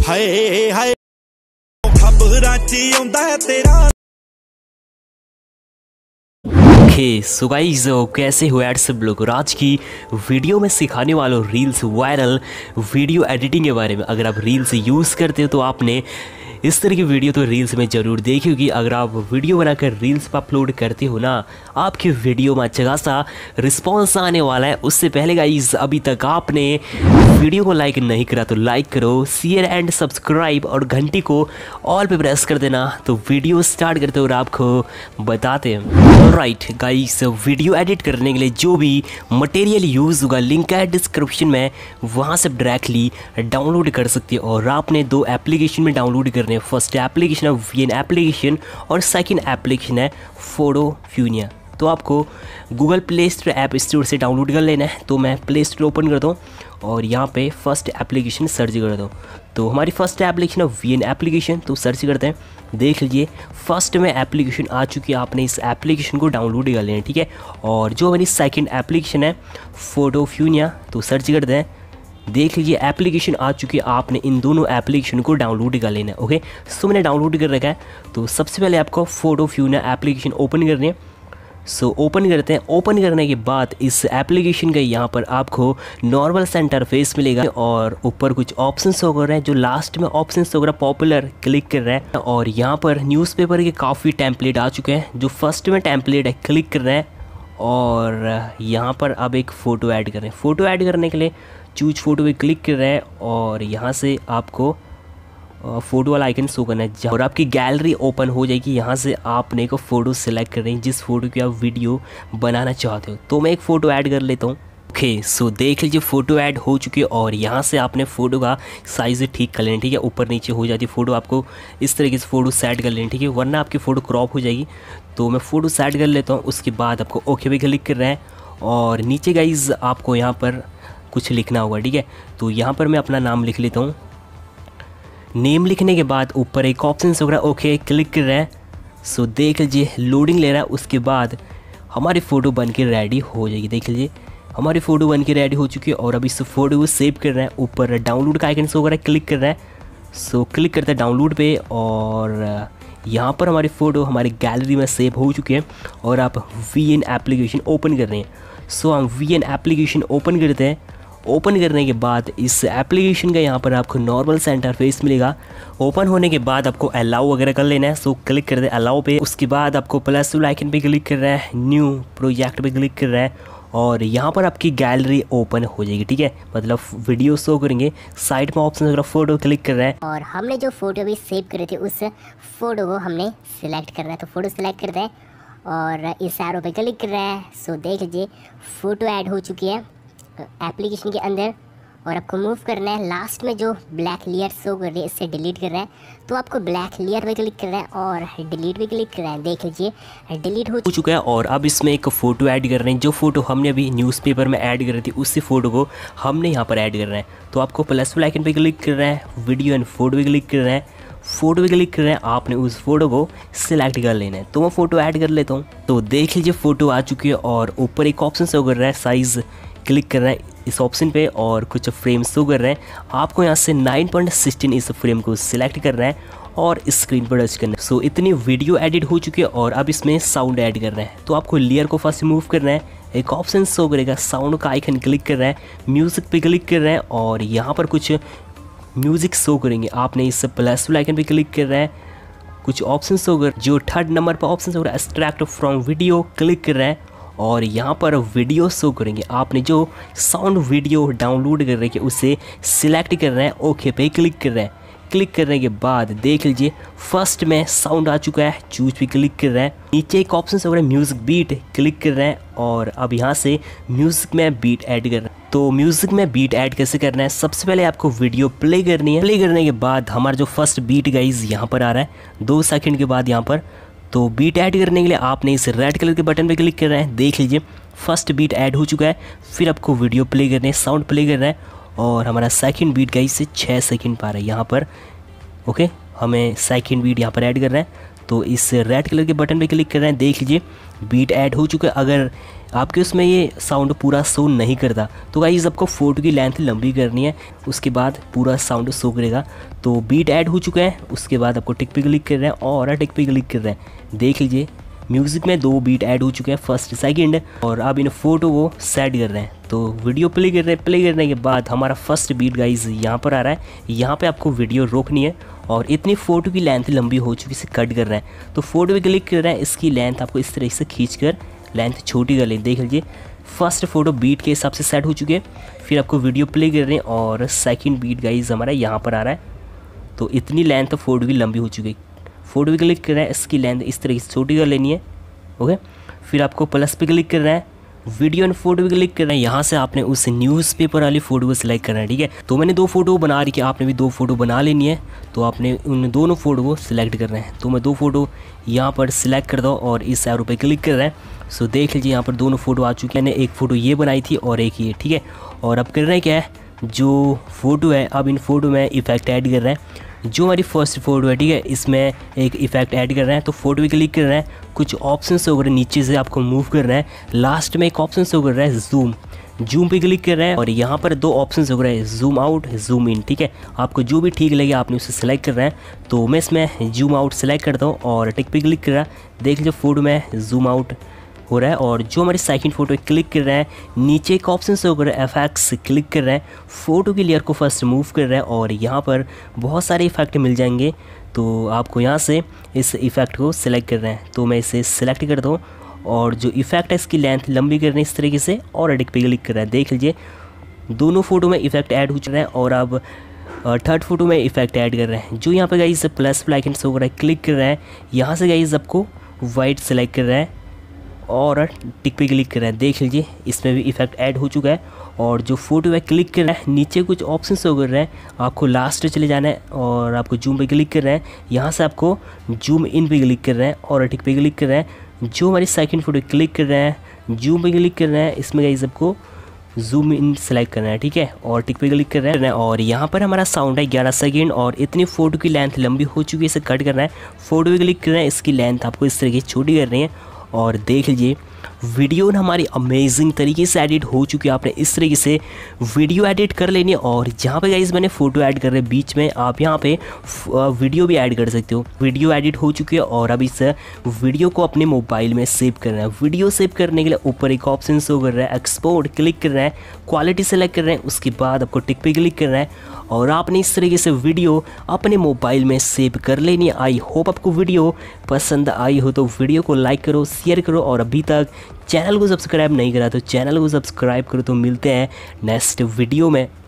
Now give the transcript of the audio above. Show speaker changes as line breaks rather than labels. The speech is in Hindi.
हाय हाय खबरां च आउंदा है तेरा।
सो गाइस कैसे हो यार सब लोग। और आज की वीडियो में सिखाने वाला हूँ रील्स वायरल वीडियो एडिटिंग के बारे में। अगर आप रील्स यूज़ करते हो तो आपने इस तरह की वीडियो तो रील्स में ज़रूर देखी होगी। अगर आप वीडियो बनाकर रील्स पर अपलोड करते हो ना, आपकी वीडियो में अच्छा खासा रिस्पॉन्स आने वाला है। उससे पहले गाइस अभी तक आपने वीडियो को लाइक नहीं करा तो लाइक करो, शेयर एंड सब्सक्राइब और घंटी को ऑल पे प्रेस कर देना। तो वीडियो स्टार्ट करते हो और आपको बताते हैं। ऑलराइट गाइस, वीडियो एडिट करने के लिए जो भी मटेरियल यूज़ होगा लिंक है डिस्क्रिप्शन में, वहाँ से डायरेक्टली डाउनलोड कर सकते हो। और आपने दो एप्लीकेशन में डाउनलोड करने। फर्स्ट एप्लीकेशन है वीएन एप्लीकेशन और सेकंड एप्लीकेशन है फोटो फ्यूनिया। तो आपको Google Play Store App Store से डाउनलोड कर लेना है। तो मैं प्ले स्टोर ओपन करता हूँ और यहाँ पे फर्स्ट एप्लीकेशन सर्च करता हूँ। तो हमारी फर्स्ट एप्लीकेशन है वीएन एप्लीकेशन, तो सर्च करते हैं। देख लीजिए फर्स्ट में एप्लीकेशन आ चुकी है, आपने इस एप्लीकेशन को डाउनलोड कर लेना है, ठीक है। और जो हमारी सेकंड एप्लीकेशन है फोटो फ्यूनिया, तो सर्च करते हैं। देख लीजिए एप्लीकेशन आ चुकी है, आपने इन दोनों एप्लीकेशन को डाउनलोड कर लेना है। ओके, सो मैंने डाउनलोड कर रखा है। तो सबसे पहले आपको फोटो फ्यूनिया एप्लीकेशन ओपन करनी है। सो ओपन करते हैं। ओपन करने के बाद इस एप्लीकेशन का यहाँ पर आपको नॉर्मल सा इंटरफेस मिलेगा और ऊपर कुछ ऑप्शंस हो रहे हैं। जो लास्ट में ऑप्शंस हो रहा है पॉपुलर, क्लिक कर रहे हैं और यहाँ पर न्यूज़पेपर के काफ़ी टेम्पलेट आ चुके हैं। जो फर्स्ट में टेम्पलेट है क्लिक कर रहे हैं और यहाँ पर अब एक फ़ोटो ऐड कर रहे हैं। फ़ोटो ऐड करने के लिए चूज फ़ोटो पे क्लिक कर रहे हैं और यहाँ से आपको फ़ोटो वाला आइकन शो करना है और आपकी गैलरी ओपन हो जाएगी। यहाँ से आपने एक फ़ोटो सेलेक्ट कर रहे हैं जिस फ़ोटो की आप वीडियो बनाना चाहते हो। तो मैं एक फ़ोटो ऐड कर लेता हूँ। ओके, सो देख लीजिए फ़ोटो ऐड हो चुकी है और यहाँ से आपने फ़ोटो का साइज़ ठीक कर लेना, ठीक है। ऊपर नीचे हो जाती है फ़ोटो, आपको इस तरीके से फ़ोटो सेट कर लेना, ठीक है, वरना आपकी फ़ोटो क्रॉप हो जाएगी। तो मैं फ़ोटो सेट कर लेता हूँ। उसके बाद आपको ओके पे क्लिक कर रहे हैं और नीचे गाइज आपको यहाँ पर कुछ लिखना होगा, ठीक है। तो यहाँ पर मैं अपना नाम लिख लेता हूँ। नेम लिखने के बाद ऊपर एक ऑप्शन हो रहा है ओके, क्लिक कर रहे हैं। सो देख लीजिए लोडिंग ले रहा है। उसके बाद हमारी फ़ोटो बन के रेडी हो जाएगी। देख लीजिए हमारी फ़ोटो बन के रेडी हो चुकी है और अब इस फ़ोटो को सेव कर रहे हैं। ऊपर डाउनलोड का आइकन हो रहा है, क्लिक कर रहे हैं। सो क्लिक करते हैं डाउनलोड पे और यहाँ पर हमारी फ़ोटो हमारी गैलरी में सेव हो चुकी है और आप वीएन एप्लीकेशन ओपन कर रहे हैं। सो हम वीएन एप्लीकेशन ओपन करते हैं। ओपन करने के बाद इस एप्लीकेशन का यहाँ पर आपको नॉर्मल सा इंटरफेस मिलेगा। ओपन होने के बाद आपको अलाउ वगैरह कर लेना है। सो क्लिक कर दे अलाउ पे। उसके बाद आपको प्लस आइकन पे क्लिक कर रहा है, न्यू प्रोजेक्ट पे क्लिक कर रहा है और यहाँ पर आपकी गैलरी ओपन हो जाएगी, ठीक है। मतलब वीडियो शो करेंगे। साइड में ऑप्शन वगैरह फ़ोटो क्लिक कर रहा है
और हमने जो फ़ोटो भी सेव करे थे उस फ़ोटो को हमने सिलेक्ट करना है। तो फ़ोटो सिलेक्ट करते हैं और इस एरो पे क्लिक कर रहा है। सो देख लीजिए फ़ोटो ऐड हो चुकी है एप्लीकेशन के अंदर और आपको मूव करना है। लास्ट में जो ब्लैक लेयर शो कर रही है इससे डिलीट कर रहा है। तो आपको ब्लैक लेयर पे क्लिक कर रहा है और डिलीट पे क्लिक कर रहा है। देख लीजिए डिलीट हो
चुका है और अब इसमें एक फ़ोटो ऐड कर रहे हैं। जो फ़ोटो हमने अभी न्यूज़पेपर में ऐड कर रही थी उसी फ़ोटो को हमने यहाँ पर ऐड कर रहे हैं। तो आपको प्लस आइकन पे क्लिक कर रहे हैं, वीडियो एंड फोटो पे क्लिक कर रहे हैं। फ़ोटो पे क्लिक कर रहे हैं, आपने उस फ़ोटो को सिलेक्ट कर लेना है। तो मैं फ़ोटो ऐड कर लेता हूँ। तो देख लीजिए फ़ोटो आ चुकी है और ऊपर एक ऑप्शन शो कर रहा है साइज़, क्लिक कर रहा है इस ऑप्शन पे और कुछ फ्रेम शो कर रहे हैं। आपको यहाँ से 9.16 इस फ्रेम को सिलेक्ट करना है और स्क्रीन पर टच करना है। सो इतनी वीडियो एडिट हो चुकी है और अब इसमें साउंड ऐड करना है। तो आपको लेयर को फर्स्ट मूव करना है। एक ऑप्शन शो करेगा साउंड का आइकन, क्लिक कर रहा है, म्यूज़िक पे क्लिक कर रहे हैं और यहाँ पर कुछ म्यूज़िक शो करेंगे। आपने इस प्लस आइकन पे क्लिक कर रहा है। कुछ ऑप्शन शो कर, जो थर्ड नंबर पर ऑप्शन हो रहा है एक्सट्रैक्ट फ्रॉम वीडियो, क्लिक कर रहे हैं और यहाँ पर वीडियो शो करेंगे। आपने जो साउंड वीडियो डाउनलोड कर रहे हैं उसे सिलेक्ट कर रहे हैं, ओके पे क्लिक कर रहे हैं। क्लिक करने के बाद देख लीजिए फर्स्ट में साउंड आ चुका है, चूज पे क्लिक कर रहे हैं। नीचे एक ऑप्शन हो रहा है म्यूज़िक बीट, क्लिक कर रहे हैं और अब यहाँ से म्यूज़िक में बीट ऐड कर रहे हैं। तो म्यूज़िक में बीट ऐड कैसे करना है, सबसे पहले आपको वीडियो प्ले करनी है। प्ले करने के बाद हमारा जो फर्स्ट बीट गाइज यहाँ पर आ रहा है 2 सेकंड के बाद यहाँ पर। तो बीट ऐड करने के लिए आपने इस रेड कलर के बटन पे क्लिक कर रहे हैं। देख लीजिए फर्स्ट बीट ऐड हो चुका है। फिर आपको वीडियो प्ले करने है, साउंड प्ले कर रहा है और हमारा सेकंड बीट गाइस से 6 सेकंड पा रहा है यहाँ पर। ओके, हमें सेकंड बीट यहाँ पर ऐड कर रहे हैं। तो इस रेड कलर के बटन पे क्लिक कर रहे हैं, देख लीजिए बीट ऐड हो चुका है। अगर आपके उसमें ये साउंड पूरा शो नहीं करता तो गाइस आपको फ़ोटो की लेंथ लंबी करनी है, उसके बाद पूरा साउंड शो करेगा। तो बीट ऐड हो चुका है, उसके बाद आपको टिक पे क्लिक कर रहे हैं और टिक पे क्लिक कर रहे हैं, देख लीजिए म्यूज़िक में 2 बीट ऐड हो चुके हैं, फर्स्ट सेकंड, और अब इन फ़ोटो को सेट कर रहे हैं। तो वीडियो प्ले कर रहे हैं, प्ले करने के बाद हमारा फर्स्ट बीट गाइस यहाँ पर आ रहा है। यहाँ पे आपको वीडियो रोकनी है और इतनी फ़ोटो की लेंथ लंबी हो चुकी है, इसे कट कर रहे हैं। तो फ़ोटो पे क्लिक कर रहे हैं, इसकी लेंथ आपको इस तरह से खींच कर लेंथ छोटी कर लें, देख लीजिए फर्स्ट फ़ोटो बीट के हिसाब से सेट हो चुके हैं। फिर आपको वीडियो प्ले कर रहे हैं और सेकंड बीट गाइस हमारा यहाँ पर आ रहा है। तो इतनी लेंथ फ़ोटो की लंबी हो चुकी है, फ़ोटो पे क्लिक कर रहे हैं, इसकी लेंथ इस तरह से छोटी कर लेनी है, ओके। फिर आपको प्लस पे क्लिक कर रहे हैं, वीडियो एंड फोटो पे क्लिक कर रहे हैं, यहाँ से आपने उस न्यूज़पेपर वाली फ़ोटो को सिलेक्ट करना है, ठीक है। तो मैंने 2 फ़ोटो बना रही है, आपने भी 2 फ़ोटो बना लेनी है। तो आपने उन दोनों फ़ोटो को सिलेक्ट कर रहे हैं। तो मैं 2 फ़ोटो यहाँ पर सिलेक्ट कर दूँ और इस एरो पे क्लिक कर रहे हैं। सो देख लीजिए यहाँ पर दोनों फ़ोटो आ चुके हैं, मैंने एक फ़ोटो ये बनाई थी और एक ये, ठीक है। और अब कर रहे हैं क्या है, जो फ़ोटो है अब इन फ़ोटो में इफ़ेक्ट ऐड कर रहे हैं। जो हमारी फर्स्ट फ़ोटो है, ठीक है, इसमें एक इफ़ेक्ट ऐड कर रहे हैं। तो फ़ोटो पे क्लिक कर रहे हैं, कुछ ऑप्शंस वगैरह नीचे से आपको मूव कर रहे हैं, लास्ट में एक ऑप्शन हो रहा है जूम पे क्लिक कर रहे हैं और यहाँ पर 2 ऑप्शंस हो रहे हैं, जूम आउट जूम इन, ठीक है। आपको जो भी ठीक लगे आपने उसे सेलेक्ट कर रहे हैं। तो मैं इसमें जूम आउट सेलेक्ट करता हूँ और टिक पे क्लिक कर रहा है, देख लीजिए फ़ोटो में जूम आउट हो रहा है। और जो हमारी सेकंड फ़ोटो क्लिक कर रहे हैं, नीचे एक ऑप्शन से होकर एफएक्स क्लिक कर रहे हैं, फ़ोटो की लेयर को फर्स्ट मूव कर रहे हैं और यहाँ पर बहुत सारे इफ़ेक्ट मिल जाएंगे। तो आपको यहाँ से इस इफ़ेक्ट को सिलेक्ट कर रहे हैं। तो मैं इसे सिलेक्ट करता हूँ और जो इफ़ेक्ट है इसकी लेंथ लंबी करनी है इस तरीके से और एडिट पे क्लिक कर रहे हैं, देख लीजिए दोनों फ़ोटो में इफ़ेक्ट ऐड हो चुके हैं। और अब थर्ड फ़ोटो में इफ़ेक्ट ऐड कर रहे हैं, जो यहाँ पर गाइस प्लस आइकन से होकर क्लिक कर रहे हैं, यहाँ से गाइस आपको वाइट सेलेक्ट कर रहे हैं और टिक पे क्लिक कर रहे हैं, देख लीजिए इसमें भी इफ़ेक्ट ऐड हो चुका है। और जो फ़ोटो है क्लिक कर रहे हैं, नीचे कुछ ऑप्शन हो कर रहे हैं, आपको लास्ट चले जाना है और आपको जूम पे क्लिक कर रहे हैं, यहाँ से आपको जूम इन पे क्लिक कर रहे हैं और टिक पे क्लिक कर रहे हैं। जो हमारी सेकंड फ़ोटो क्लिक कर रहे हैं, जूम पे क्लिक कर रहे हैं, इसमें गाइस आपको जूम इन सेलेक्ट करना है, ठीक है, और टिक पे क्लिक कर रहे हैं। और यहाँ पर हमारा साउंड है 11 सेकंड और इतनी फ़ोटो की लेंथ लंबी हो चुकी है, इसे कट करना है। फ़ोटो पे क्लिक कर रहे हैं, इसकी लेंथ आपको इस तरीके से छोटी कर रही है और देख लीजिए वीडियो ना हमारी अमेजिंग तरीके से एडिट हो चुकी है। आपने इस तरीके से वीडियो एडिट कर लेनी है। और जहाँ पे गाइस मैंने फ़ोटो ऐड कर रहे हैं बीच में, आप यहाँ पे वीडियो भी ऐड कर सकते हो। वीडियो एडिट हो चुकी है और अब इस वीडियो को अपने मोबाइल में सेव करना है। वीडियो सेव करने के लिए ऊपर एक ऑप्शन शो कर रहा है, एक्सपोर्ट क्लिक कर रहे हैं, क्वालिटी सेलेक्ट कर रहे हैं, उसके बाद आपको टिक पे क्लिक कर रहा है और आपने इस तरीके से वीडियो अपने मोबाइल में सेव कर लेनी है। आई होप आपको वीडियो पसंद आई हो तो वीडियो को लाइक करो, शेयर करो और अभी तक चैनल को सब्सक्राइब नहीं करा तो चैनल को सब्सक्राइब करो। तो मिलते हैं नेक्स्ट वीडियो में।